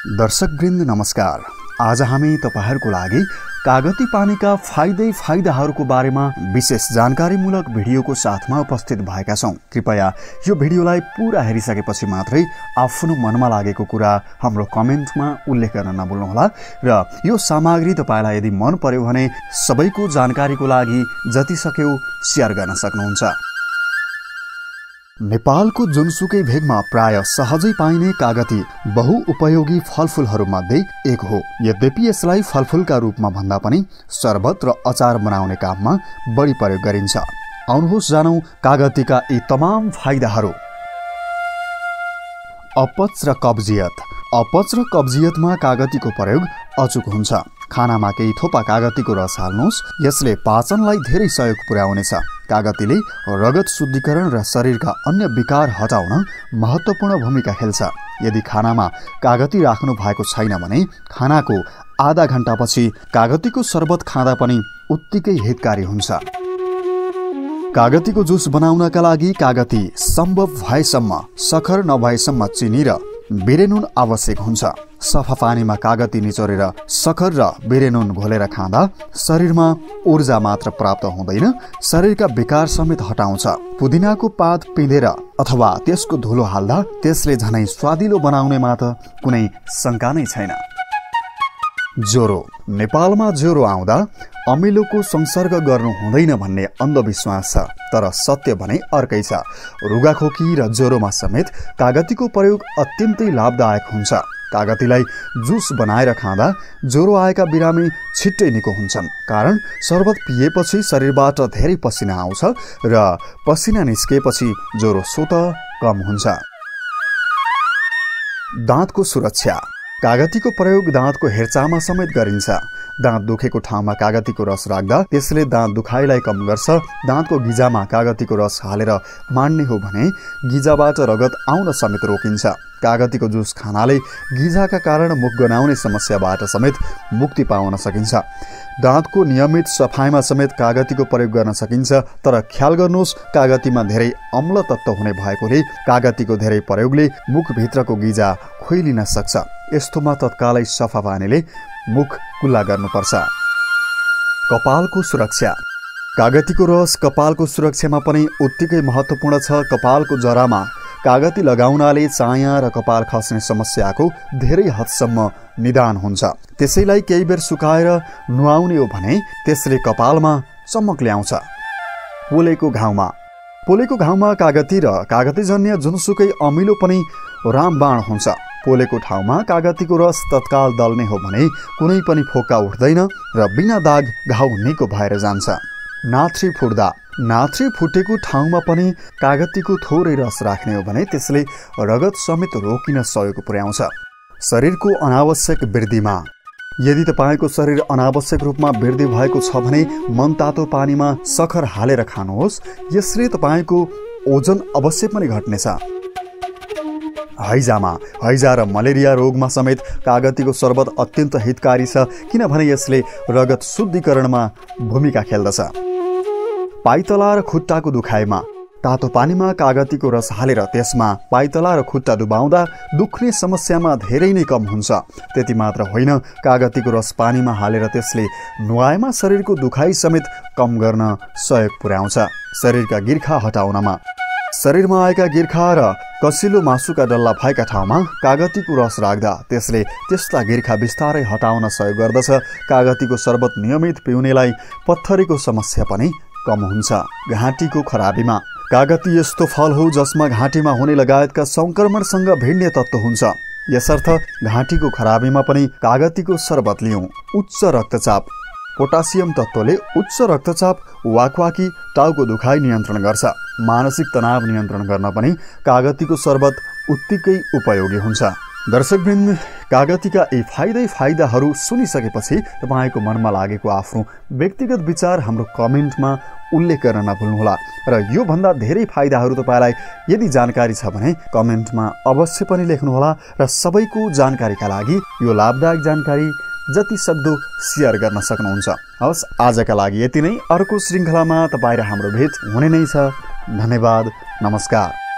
दर्शकवृन्द नमस्कार। आज हामी तपाईहरुको लागि कागती पानीका फाइदाहरूको बारेमा विशेष जानकारीमूलक भिडियोको साथमा उपस्थित भएका छौं। कृपया यो भिडियोलाई पूरा हेरिसकेपछि मात्रै आफ्नो मनमा लागेको कुरा हाम्रो कमेन्टमा उल्लेख गर्न नभुल्नुहोला र यो सामग्री तपाईलाई यदि मन पर्यो भने सबैको जानकारीको लागि जति सक्यो शेयर गर्न सक्नुहुन्छ। नेपालको जुनसुकै भेगमा प्राय सहजै पाइने कागती बहुउपयोगी फलफुलहरूमध्ये एक हो। यद्यपि यसलाई फलफुलका रूपमा भन्दा पनि शरबत र अचार बनाउने काममा बढी प्रयोग गरिन्छ। आउनुहोस् जानौं कागतीका यी तमाम फाइदाहरू। अपच र कब्जियत। अपच र कब्जियतमा कागतीको प्रयोग अचुक हुन्छ। खानामा केही थोपा कागतीको रस हाल्नुहोस्, यसले पाचनलाई धेरै सहयोग पुर्याउनेछ। कागतीले रगत शुद्धिकरण र शरीरका अन्य विकार हटाउन महत्त्वपूर्ण भूमिका खेल्छ। यदि खानामा कागती राख्नु भएको छैन भने खानाको आधा घण्टापछि कागतीको शरबत खाँदा पनि उत्तिकै हितकारी हुन्छ। कागतीको जुस बनाउनका लागि कागती सम्भव भएसम्म सखर नभएसम्म चिनी र बिरेनुन आवश्यक हुन्छ। सफा पानीमा कागती निचोरेर सखर र बिरेनुन घोलेर खाँदा शरीरमा ऊर्जा मात्र प्राप्त हुँदैन, शरीरका विकार समेत हटाउँछ। पुदिनाको पात पिँधेर अथवा त्यसको धुलो हाल्दा त्यसले झनै स्वादिलो बनाउनेमा त कुनै शंका नै छैन। ज्वरो। नेपालमा ज्वरो आउँदा अमिलोको संसर्ग गर्नु हुँदैन भन्ने अन्धविश्वास छ, तर सत्य भने अर्कै छ। रुगाखोकी र ज्वरोमा समेत कागतीको प्रयोग अत्यन्तै लाभदायक हुन्छ। कागतीलाई जुस बनाएर खाँदा ज्वरो आएका बिरामी छिट्टै निको हुन्छन्, कारण शरबत पिएपछि शरीरबाट धेरै पसिना आउँछ र पसिना निस्केपछि ज्वरो स्वत कम हुन्छ। दाँतको सुरक्षा। कागतीको प्रयोग दाँतको हेरचाहमा समेत गरिन्छ। दाँत दुखेको ठाउँमा कागतीको रस राख्दा त्यसले दाँत दुखाइलाई कम गर्छ। दाँतको गिजामा कागतीको रस हालेर माड्ने हो भने गिजाबाट रगत आउन समेत रोकिन्छ। कागतीको जुस खानाले गिजाका कारण मुख गनाउने समस्याबाट समेत मुक्ति पाउन सकिन्छ। दाँतको नियमित सफाइमा समेत कागतीको प्रयोग गर्न सकिन्छ, तर ख्याल गर्नुहोस् कागतीमा धेरै अम्ल तत्व हुने भएकोले कागतीको धेरै प्रयोगले मुखभित्रको गिजा खोइलिन सक्छ। यस्तोमा तत्कालै सफा पानीले मुख कुल्ला गर्नुपर्छ। कपालको सुरक्षा। कागतीको रस कपालको सुरक्षामा पनि उत्तिकै महत्त्वपूर्ण छ। कपालको जरामा कागती लगाउनाले चाया र कपाल खस्ने समस्याको धेरै हदसम्म निदान हुन्छ। त्यसैलाई केही बेर सुकाएर नुहाउने हो भने त्यसले कपालमा चमक ल्याउँछ। पोलेको घाउमा। पोलेको घाउमा कागती र कागतीजन्य जुनसुकै अमिलो पनि रामबाण हुन्छ। पोलेको ठाउँमा कागतीको रस तत्काल दल्ने हो भने कुनै पनि फोका उठ्दैन र बिना दाग घाउ निको भएर जान्छ। नाथ्री फुट्दा। नाथ्री फुटेको ठाउँमा पनि कागतीको थोरै रस राख्ने हो भने त्यसले रगत समेत रोकिन सहयोग पुर्याउँछ। शरीरको अनावश्यक वृद्धिमा। यदि तपाईको शरीर अनावश्यक रूपमा वृद्धि भएको छ भने मनतातो पानीमा सखर हालेर खानुहोस्, यसले तपाईको ओजन अवश्य पनि घट्नेछ। हैजामा। हैजा र मलेरिया रोगमा समेत कागतीको शरबत अत्यन्त हितकारी छ, किनभने यसले रगत शुद्धिकरणमा भूमिका खेल्दछ। पाइतला र खुट्टाको दुखाइमा। तातो पानीमा कागतीको रस हालेर त्यसमा पाइतला र खुट्टा डुबाउँदा दुख्ने समस्यामा धेरै नै कम हुन्छ। त्यति मात्र होइन, कागतीको रस पानीमा हालेर त्यसले नुहाएमा शरीरको दुखाइ समेत कम गर्न सहयोग पुर्याउँछ। शरीरका गिर्खा हटाउनमा। शरीरमा आएका गिर्खा र कसिलो मासुका डल्ला भएका ठाउँमा कागतीको रस राख्दा त्यसले त्यस्ता गिर्खा बिस्तारै हटाउन सहयोग गर्दछ। कागतीको शरबत नियमित पिउनेलाई पत्थरीको समस्या पनि कम हुन्छ। घाँटीको खराबीमा। कागती यस्तो फल हो जसमा घाँटीमा हुने लगायतका संक्रमणसँग भिड्ने तत्व हुन्छ। यसर्थ घाँटीको खराबीमा पनि कागतीको शरबत लियौं। उच्च रक्तचाप। पोटासियम तत्वले उच्च रक्तचाप, वाकवाकी, टाउको दुखाइ नियन्त्रण गर्छ। मानसिक तनाव नियन्त्रण गर्न पनि कागतीको शरबत उत्तिकै उपयोगी हुन्छ। दर्शकवृन्द, कागतीका यी फाइदाहरू सुनिसकेपछि तपाईको मनमा लागेको आफ्नो व्यक्तिगत विचार हाम्रो कमेन्टमा उल्लेख गर्न नभुल्नुहोला र यो भन्दा धेरै फाइदाहरू तपाईलाई यदि जानकारी छ भने कमेन्टमा अवश्य पनि लेख्नुहोला र सबैको जानकारीका लागि यो लाभदायक जानकारी जति सक्दो शेयर गर्न सक्नुहुन्छ। हवस्, आजका लागि यति नै। अर्को श्रृङ्खलामा तपाईँ र हाम्रो भेट हुने नै छ। धन्यवाद। नमस्कार।